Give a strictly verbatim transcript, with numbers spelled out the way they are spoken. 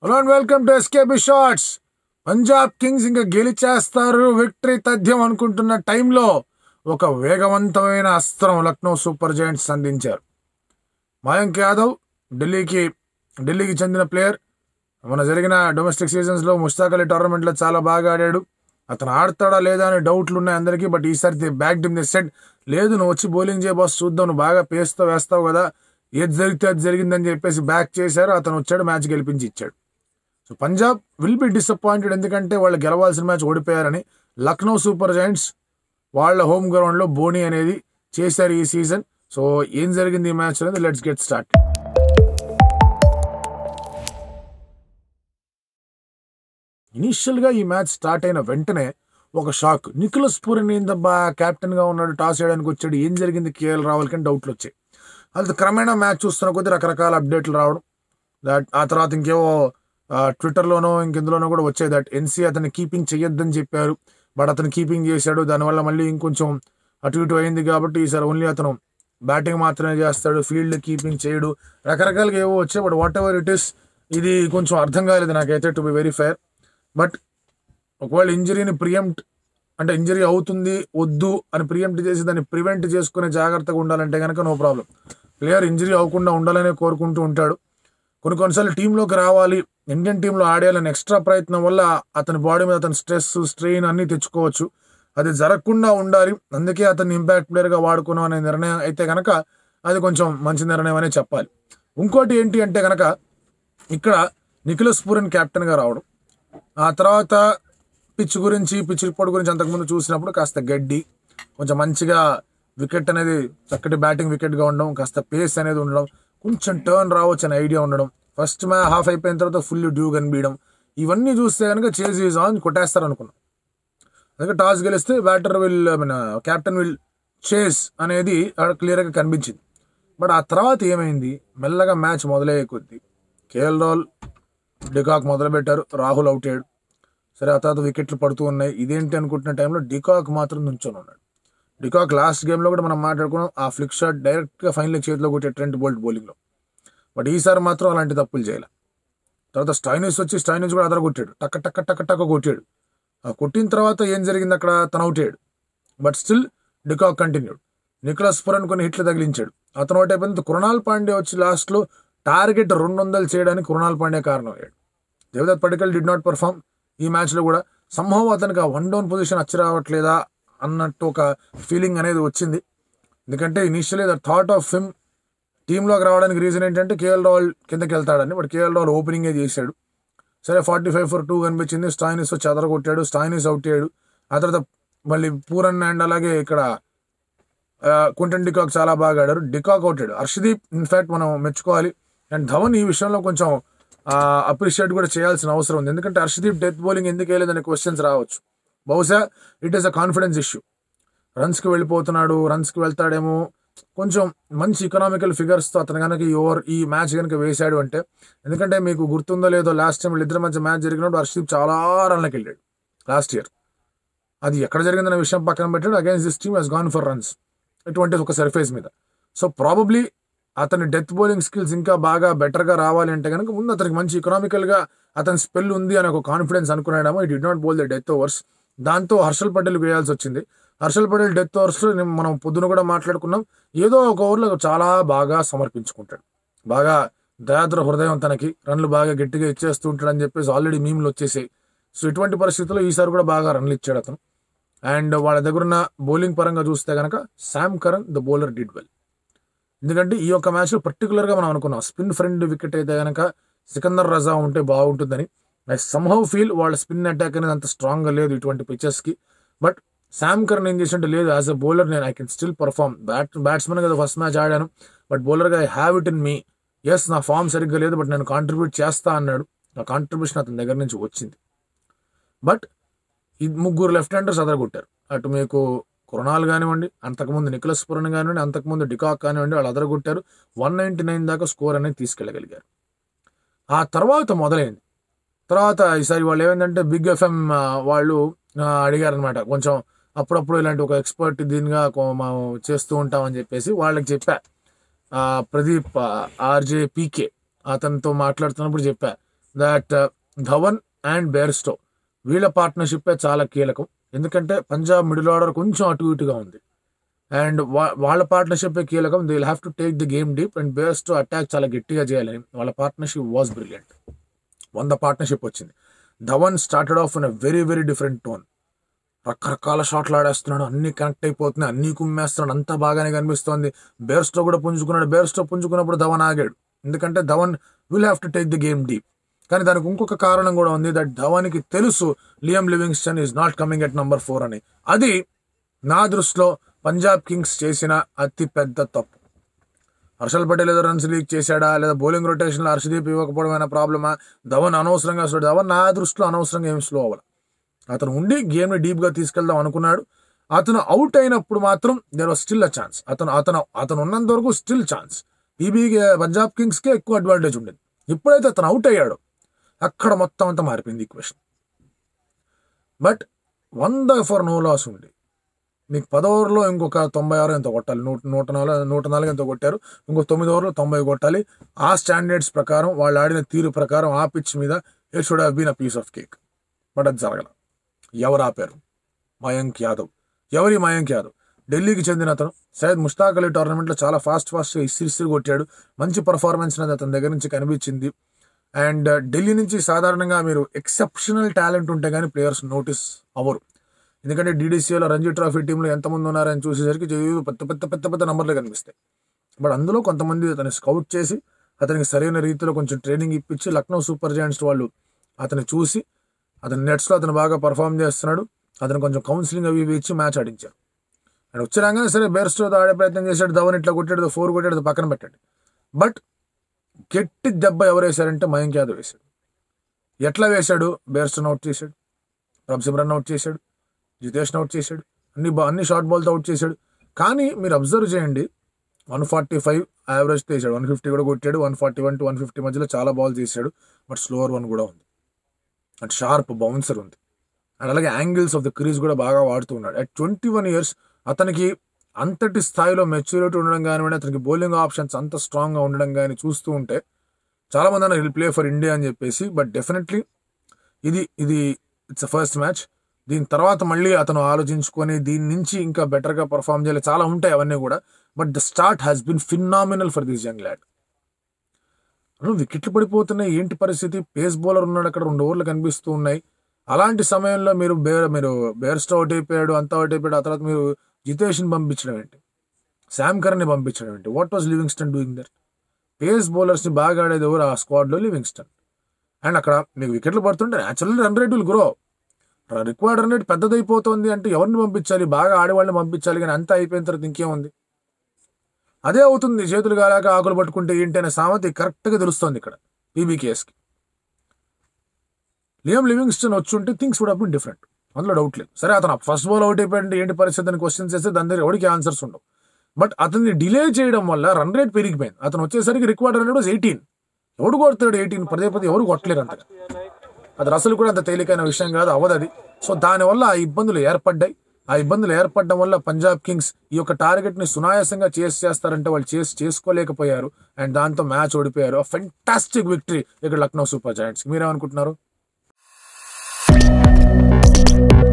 Hello and welcome to SKB shorts. Punjab kings ఇంకా గెలిచేస్తారు, victory తథ్యం అనుకుంటున్న టైంలో ఒక వేగవంతమైన అస్త్రం లక్నో సూపర్ జైంట్స్ అందించారు. మయాంక్ యాదవ్ ఢిల్లీకి ఢిల్లీకి చెందిన ప్లేయర్. మన జరిగిన డొమెస్టిక్ సీజన్స్లో ముష్తాక్ అలీ టోర్నమెంట్లో చాలా బాగా ఆడాడు. అతను ఆడతాడా లేదా అనే డౌట్లు ఉన్నాయి అందరికీ. బట్ ఈసారి బ్యాక్ టీమ్ సెట్ లేదు, నువ్వు వచ్చి బౌలింగ్ చేయ బాస్, చూద్దాం, నువ్వు బాగా పేస్తో వేస్తావు కదా, ఏది జరిగితే అది జరిగిందని చెప్పేసి బ్యాక్ చేశారు. అతను వచ్చాడు, మ్యాచ్ గెలిపించి ఇచ్చాడు. So Punjab will be disappointed, ఎందుకంటే వాళ్ళు గెలవాల్సిన మ్యాచ్ ఓడిపోయారని. లక్నో సూపర్ జైంట్స్ వాళ్ళ హోమ్ గ్రౌండ్లో బోనీ అనేది చేశారు ఈ సీజన్. సో ఏం జరిగింది ఈ మ్యాచ్ అనేది లెట్స్ గెట్ స్టార్ట్. ఇనీషియల్గా ఈ మ్యాచ్ స్టార్ట్ అయిన వెంటనే ఒక షాక్. నికోలస్ పూరన్ ఏందబ్బా క్యాప్టెన్గా ఉన్నాడు, టాస్ వేయడానికి వచ్చాడు, ఏం జరిగింది కేఎల్ రాహుల్కి అని డౌట్లు వచ్చాయి. అది క్రమేణా మ్యాచ్ చూస్తున్న కొద్దీ రకరకాల అప్డేట్లు రావడం, దట్ ఆ తర్వాత ఇంకేవో ట్విట్టర్లోనో ఇంకెందులోనో కూడా వచ్చాయి దట్ ఎన్సీ అతన్ని కీపింగ్ చెయ్యొద్దని చెప్పారు, బట్ అతను కీపింగ్ చేశాడు. దానివల్ల మళ్ళీ ఇంకొంచెం అటు ఇటు అయింది. కాబట్టి ఈసారి ఓన్లీ అతను బ్యాటింగ్ మాత్రమే చేస్తాడు, ఫీల్డ్ కీపింగ్ చేయడు, రకరకాలుగా ఏవో వచ్చాయి. But whatever it is, ఇది కొంచెం అర్థం కాలేదు నాకైతే, to be very fair. But ఒకవేళ ఇంజరీని ప్రియంప్ట్ అంటే ఇంజరీ అవుతుంది వద్దు అని ప్రియంప్ట్ చేసి దాన్ని ప్రివెంట్ చేసుకునే జాగ్రత్తగా ఉండాలంటే కనుక నో ప్రాబ్లం. ప్లేయర్ ఇంజరీ అవ్వకుండా ఉండాలనే కోరుకుంటూ ఉంటాడు. కొన్ని కొన్నిసార్లు టీంలోకి రావాలి, ఇండియన్ టీంలో ఆడేయాలని ఎక్స్ట్రా ప్రయత్నం వల్ల అతని బాడీ మీద అతని స్ట్రెస్ స్ట్రెయిన్ అన్నీ తెచ్చుకోవచ్చు. అది జరగకుండా ఉండాలి, అందుకే అతన్ని ఇంపాక్ట్ ప్లేయర్గా వాడుకున్నాం అనే నిర్ణయం అయితే కనుక అది కొంచెం మంచి నిర్ణయం అనే చెప్పాలి. ఇంకోటి ఏంటి అంటే కనుక ఇక్కడ నికోలస్ పూరన్ క్యాప్టెన్గా రావడం, ఆ తర్వాత పిచ్ గురించి పిచ్ రిపోర్ట్ గురించి అంతకుముందు చూసినప్పుడు కాస్త గడ్డి, కొంచెం మంచిగా వికెట్ అనేది చక్కటి బ్యాటింగ్ వికెట్గా ఉండడం, కాస్త పేస్ అనేది ఉండడం, కొంచెం టర్న్ రావచ్చు అనే ఐడియా ఉండడం, ఫస్ట్ మ్యాచ్ హాఫ్ అయిపోయిన తర్వాత ఫుల్ డ్యూ కనిపించడం, ఇవన్నీ చూస్తే కనుక చేజ్ ఈజ్ ఆన్ కొట్టేస్తారు అనుకున్నాం. అందుకే టాస్ గెలిస్తే batter will I mean captain will chase అనేది క్లియర్గా కనిపించింది. బట్ ఆ తర్వాత ఏమైంది, మెల్లగా మ్యాచ్ మొదలయ్యే కొద్దీ కేఎల్ రాహుల్ డికాక్ మొదలుపెట్టారు, రాహుల్ అవుట్ అయ్యాడు. సరే ఆ తర్వాత వికెట్లు పడుతూ ఉన్నాయి. ఇదేంటి అనుకుంటున్న టైంలో డికాక్ మాత్రం నుంచొని ఉన్నాడు. డికాక్ లాస్ట్ గేమ్లో కూడా మనం మాట్లాడుకున్నాం, ఆ ఫ్లిక్ షాట్ డైరెక్ట్గా ఫైనల్ చేతిలో కొట్టే ట్రెంట్ బోల్ట్ బౌలింగ్లో. బట్ ఈసారి మాత్రం అలాంటి తప్పులు చేయాలి. తర్వాత స్టైనిస్ వచ్చి స్టైనిస్ కూడా అదర కొట్టాడు, టక్క టక్క టక్క టక్క కొట్టాడు. ఆ కొట్టిన తర్వాత ఏం జరిగింది, అక్కడ తను అవుట్ అయ్యాడు. But still de Kock continued. Nicholas Pooran కొన్ని హిట్లు తగిలించాడు, అతను అవుట్ అయిపోయింది. కృణాల్ పాండ్యా వచ్చి లాస్ట్లో టార్గెట్ రెండు వందలు చేయడానికి కృణాల్ పాండ్యా కారణం అయ్యాడు. Devdutt Padikkal did not perform ఈ మ్యాచ్లో కూడా. సంభవం అతనికి ఆ వన్ డౌన్ పొజిషన్ వచ్చి రావట్లేదా అన్నట్టు ఒక ఫీలింగ్ అనేది వచ్చింది. ఎందుకంటే initially the thought of him టీంలోకి రావడానికి రీజన్ ఏంటంటే కేఎల్ రాహుల్ కిందకి వెళ్తాడని. బట్ కేఎల్ రాహుల్ ఓపెనింగే చేశాడు. సరే ఫార్టీ ఫైవ్ ఫర్ టూ కనిపించింది, స్టైనిస్ వచ్చి అదర కొట్టాడు, స్టైనిస్ అవుట్ అయ్యాడు. ఆ తర్వాత మళ్ళీ పూరన్ అండ్ అలాగే ఇక్కడ క్వింటన్ డికాక్ చాలా బాగా ఆడారు, డికాక్ అవుట్ అయ్యాడు. హర్షదీప్ ఇన్ఫాక్ట్ మనం మెచ్చుకోవాలి. అండ్ ధవన్ ఈ విషయంలో కొంచెం అప్రిషియేట్ కూడా చేయాల్సిన అవసరం ఉంది. ఎందుకంటే హర్షదీప్ డెత్ బౌలింగ్ ఎందుకు వేయలేదనే క్వశ్చన్స్ రావచ్చు. బహుశా it is a confidence issue. రన్స్కి వెళ్ళిపోతున్నాడు, రన్స్కి వెళ్తాడేమో, కొంచెం మంచి ఎకనామికల్ ఫిగర్స్తో అతను కనుక ఈ ఓవర్ ఈ మ్యాచ్ కనుక వేశాడు అంటే. ఎందుకంటే మీకు గుర్తుందో లేదో, లాస్ట్ టైం వీళ్ళిద్దరి మధ్య మ్యాచ్ జరిగినప్పుడు హర్షదీప్ చాలా రన్లకు వెళ్ళాడు లాస్ట్ ఇయర్. అది ఎక్కడ జరిగిందనే విషయం పక్కన పెట్టాడు, against this team he's gone for runs ఇటువంటి ఒక సర్ఫేస్ మీద. సో ప్రాబబ్లీ అతని డెత్ బౌలింగ్ స్కిల్స్ ఇంకా బాగా బెటర్గా రావాలి అంటే కనుక ముందు అతనికి మంచి ఎకనామికల్గా అతని స్పెల్ ఉంది అని ఒక కాన్ఫిడెన్స్ అనుకున్నాడేమో. It did not bowl the death overs. దాంతో హర్షల్ పటేల్ వేయాల్సి వచ్చింది. హర్షల్ పటేల్ డెత్ ఓవర్స్లో మనం పొద్దున కూడా మాట్లాడుకున్నాం, ఏదో ఒక ఓవర్లో చాలా బాగా సమర్పించుకుంటాడు, బాగా దయాద్ర హృదయం, తనకి రన్లు బాగా గట్టిగా ఇచ్చేస్తూ ఉంటాడు అని చెప్పేసి ఆల్రెడీ మీమ్లు వచ్చేసాయి. సో ఇటువంటి పరిస్థితుల్లో ఈసారి కూడా బాగా రన్లు ఇచ్చాడు అతను. అండ్ వాళ్ళ దగ్గర ఉన్న బౌలింగ్ పరంగా చూస్తే కనుక Sam Curran the bowler did well. ఎందుకంటే ఈ యొక్క మ్యాచ్లో పర్టికులర్గా మనం అనుకున్నాం స్పిన్ ఫ్రెండ్ వికెట్ అయితే కనుక సికందర్ రజా ఉంటే బాగుంటుందని. ఐ సమ్హౌ ఫీల్ వాళ్ళ స్పిన్ అటాక్ అనేది అంత స్ట్రాంగ్గా లేదు ఇటువంటి పిచెస్కి. బట్ శామ్ కరన్ ఏం చేసినట్టు లేదు, యాజ్ అ బౌలర్ నేను I can still perform. Bat batsmen కదా ఫస్ట్ మ్యాచ్ ఆడాను, బట్ బౌలర్గా I have it in me. Yes నా ఫామ్ సరిగ్గా లేదు, బట్ నేను కాంట్రిబ్యూట్ చేస్తా అన్నాడు. ఆ కాంట్రిబ్యూషన్ అతని దగ్గర నుంచి వచ్చింది. బట్ ఈ ముగ్గురు లెఫ్ట్ హ్యాండర్స్ అదరగొట్టారు. అటు మీకు కృణాల్ కానివ్వండి, అంతకుముందు నికోలస్ పూరన్ కానివ్వండి, అంతకుముందు డికాక్ కానివ్వండి, వాళ్ళు అదరగొట్టారు. వన్ నైంటీ నైన్ దాకా స్కోర్ అనేది తీసుకెళ్ళగలిగారు. ఆ తర్వాత మొదలైంది. తర్వాత ఈసారి వాళ్ళు ఏమైందంటే బిగ్ ఎఫ్ఎం వాళ్ళు అడిగారనమాట, కొంచెం అప్పుడప్పుడు ఇలాంటి ఒక ఎక్స్పర్ట్ దీనిగా మనం చేస్తూ ఉంటామని చెప్పేసి వాళ్ళకి చెప్పా. ప్రదీప్ ఆర్జే పీకే అతనితో మాట్లాడుతున్నప్పుడు చెప్పా, దట్ ధవన్ అండ్ బేర్స్టో వీళ్ళ పార్ట్నర్షిప్పే చాలా కీలకం. ఎందుకంటే పంజాబ్ మిడిల్ ఆర్డర్ కొంచెం అటు ఇటుగా ఉంది అండ్ వాళ్ళ పార్ట్నర్షిప్ కీలకం. They will have to take the game deep and Bairstow attack చాలా గట్టిగా చేయాలి. వాళ్ళ పార్ట్నర్షిప్ వాజ్ బ్రిలియంట్. వంద పార్ట్నర్షిప్ వచ్చింది. Dhawan started off in a very very different tone. రకరకాల షాట్లు ఆడేస్తున్నాడు, అన్ని కనెక్ట్ అయిపోతున్నాయి, అన్ని కుమ్మేస్తున్నాడు, అంతా బాగానే కనిపిస్తోంది. బేర్స్టో కూడా పుంజుకున్నాడు. బేర్స్టో పుంజుకున్నప్పుడు ధవన్ ఆగాడు, ఎందుకంటే Dhawan will have to take the game deep. కానీ దానికి ఇంకొక కారణం కూడా ఉంది. దట్ ధవన్కి తెలుసు Liam Livingstone is not coming at number four అని. అది నా దృష్టిలో పంజాబ్ కింగ్స్ చేసిన అతి పెద్ద తప్పు. హర్షల్ పటేల్ ఏదో రన్స్ లీక్ చేశాడా, లేదా బౌలింగ్ రొటేషన్లో హర్షదీప్ ఇవ్వకపోవడమైన ప్రాబ్లమా, ధవన్ అనవసరంగా స్లో ధవన్ నా దృష్టిలో అనవసరంగా ఏం స్లో అవ్వాలి. అతను ఉండి గేమ్ని డీప్గా తీసుకెళ్దాం అనుకున్నాడు. అతను అవుట్ అయినప్పుడు మాత్రం there was still a chance. అతను అతను అతను ఉన్నంత వరకు స్టిల్ ఛాన్స్. పీబీకి పంజాబ్ కింగ్స్కే ఎక్కువ అడ్వాంటేజ్ ఉండేది. ఎప్పుడైతే అతను అవుట్ అయ్యాడో అక్కడ మొత్తం అంతా మారిపోయింది ఈక్వేషన్. బట్ వంద ఫర్ నో లాస్ ఉంది. మీకు పదో ఓవర్లో ఇంకొక తొంభై ఆరు ఎంతో కొట్టాలి. నూట నూట నాలుగు నూట నాలుగు ఎంతో కొట్టారు. ఇంకొక తొమ్మిది ఓవర్లో తొంభై కొట్టాలి. ఆ స్టాండర్డ్స్ ప్రకారం, వాళ్ళు ఆడిన తీరు ప్రకారం, ఆ పిచ్ మీద it should have been a piece of cake. But అది జరగల. ఎవరు ఆపారు? మయాంక్ యాదవ్. ఎవరి మయాంక్ యాదవ్? ఢిల్లీకి చెందిన అతను. సయ్యద్ ముష్తాక్ అలీ టోర్నమెంట్లో చాలా ఫాస్ట్ ఫాస్ట్గా ఇసిరి ఇసిరి కొట్టాడు. మంచి పర్ఫార్మెన్స్ అనేది అతని దగ్గర నుంచి కనిపించింది. అండ్ ఢిల్లీ నుంచి సాధారణంగా మీరు ఎక్సెప్షనల్ టాలెంట్ ఉంటే కానీ ప్లేయర్స్ నోటీస్ అవ్వరు. ఎందుకంటే డీడీసీలో రంజీ ట్రోఫీ టీంలో ఎంతమంది ఉన్నారని చూసేసరికి పెద్ద పెద్ద పెద్ద పెద్ద నెంబర్లు కనిపిస్తాయి. బట్ అందులో కొంతమంది అతన్ని స్కౌట్ చేసి అతనికి సరైన రీతిలో కొంచెం ట్రైనింగ్ ఇప్పించి లక్నో సూపర్ జైంట్స్ వాళ్ళు అతన్ని చూసి అతని నెట్స్లో అతను బాగా పర్ఫామ్ చేస్తున్నాడు, అతను కొంచెం కౌన్సిలింగ్ అవి ఇవి ఇచ్చి మ్యాచ్ ఆడించారు. అండ్ వచ్చాగానే సరే బేర్స్టో ఆడే ప్రయత్నం చేశాడు, ధవన్ ఇట్లా కొట్టాడు, ఫోర్ కొట్టాడు, పక్కన పెట్టండి. బట్ గట్టి దెబ్బ ఎవరు వేశారంటే మయాంక్ యాదవ్ వేశాడు. ఎట్లా వేశాడు? బేర్స్టోని అవుట్ చేశాడు, ప్రభ్ సిమ్రన్ అవుట్ చేశాడు, జితేష్ని అవుట్ చేశాడు, అన్ని బా అన్ని షార్ట్ బాల్తో అవుట్ చేశాడు. కానీ మీరు అబ్జర్వ్ చేయండి, వన్ ఫార్టీ ఫైవ్ యావరేజ్ చేశాడు, వన్ ఫిఫ్టీ కూడా కొట్టాడు, one forty one to one fifty మధ్యలో చాలా బాల్ చేశాడు. బట్ స్లోవర్ వన్ కూడా ఉంది, అండ్ షార్ప్ బౌన్సర్ ఉంది, అండ్ అలాగే యాంగిల్స్ ఆఫ్ ద క్రీజ్ కూడా బాగా వాడుతూ ఉన్నాడు. అట్ ట్వంటీ వన్ ఇయర్స్ అతనికి అంతటి స్థాయిలో మెచ్యూరిటీ ఉండడం కానివ్వండి, అతనికి బౌలింగ్ ఆప్షన్స్ అంత స్ట్రాంగ్గా ఉండడం కానీ చూస్తూ ఉంటే చాలామంది అన్నారు విల్ ప్లే ఫర్ ఇండియా అని చెప్పేసి. బట్ డెఫినెట్లీ ఇది ఇది ఇట్స్ ఫస్ట్ మ్యాచ్. దీని తర్వాత మళ్ళీ అతను ఆలోచించుకొని దీని నుంచి ఇంకా బెటర్గా పర్ఫామ్ చేయాలి, చాలా ఉంటాయి అవన్నీ కూడా. But the start has been phenomenal for this young lad. వికెట్లు పడిపోతున్నాయి, ఏంటి పరిస్థితి? పేస్ బౌలర్ ఉన్నాడు అక్కడ, రెండు ఓవర్లు కనిపిస్తూ ఉన్నాయి. అలాంటి సమయంలో మీరు బేర్ మీరు బేర్స్టో అవుట్ అయిపోయాడు, అంతా అవుట్ అయిపోయాడు. ఆ తర్వాత మీరు జితేష్ని పంపించడం ఏంటి, శామ్ కర్న్ని పంపించడం ఏంటి? What was Livingstone doing there? Pace బౌలర్స్ని బాగా ఆడేది ఎవరు ఆ స్క్వాడ్లో? లివింగ్స్టన్. అండ్ అక్కడ మీకు వికెట్లు పడుతుంటే natural run rate will grow. Required run rate పెద్దదైపోతుంది అంటే ఎవరిని పంపించాలి? బాగా ఆడేవాళ్ళని పంపించాలి. కానీ అంతా అయిపోయిన తర్వాత ఇంకేముంది? అదే అవుతుంది. చేతులు కాలాక ఆకులు పట్టుకుంటే ఏంటి అనే సామెత కరెక్ట్గా తెలుస్తుంది ఇక్కడ పీబీకేఎస్కి. లియామ్ లివింగ్స్టన్ వచ్చి ఉంటే things would have been different, అందులో డౌట్ లేదు. సరే అతను ఫస్ట్ బాల్ అవుట్ అయిపోయింటే ఏంటి పరిస్థితి అని క్వశ్చన్స్ చేస్తే దాని దగ్గర ఎవరికి ఆన్సర్స్ ఉండవు. బట్ అతన్ని డిలే చేయడం వల్ల రన్ రేట్ పెరిగిపోయింది. అతను వచ్చేసరికి required run rate was eighteen. ఎవడు కొడతాడు ఎయిటీన్? పదే పదే ఎవరు కొట్టలేరు అంతగా. అది అసలు కూడా అంత తేలికైన విషయం కాదు, అవ్వదు అది. సో దానివల్ల ఆ ఇబ్బందులు ఏర్పడ్డాయి. ఆ ఇబ్బందులు ఏర్పడడం వల్ల పంజాబ్ కింగ్స్ ఈ యొక్క టార్గెట్ని సునాయాసంగా చేసి చేస్తారంటే వాళ్ళు చేసి చేసుకోలేకపోయారు. అండ్ దాంతో మ్యాచ్ ఓడిపోయారు. ఫెంటాస్టిక్ విక్టరీ ఇక్కడ లక్నో సూపర్ జైంట్స్. మీరేమనుకుంటున్నారు?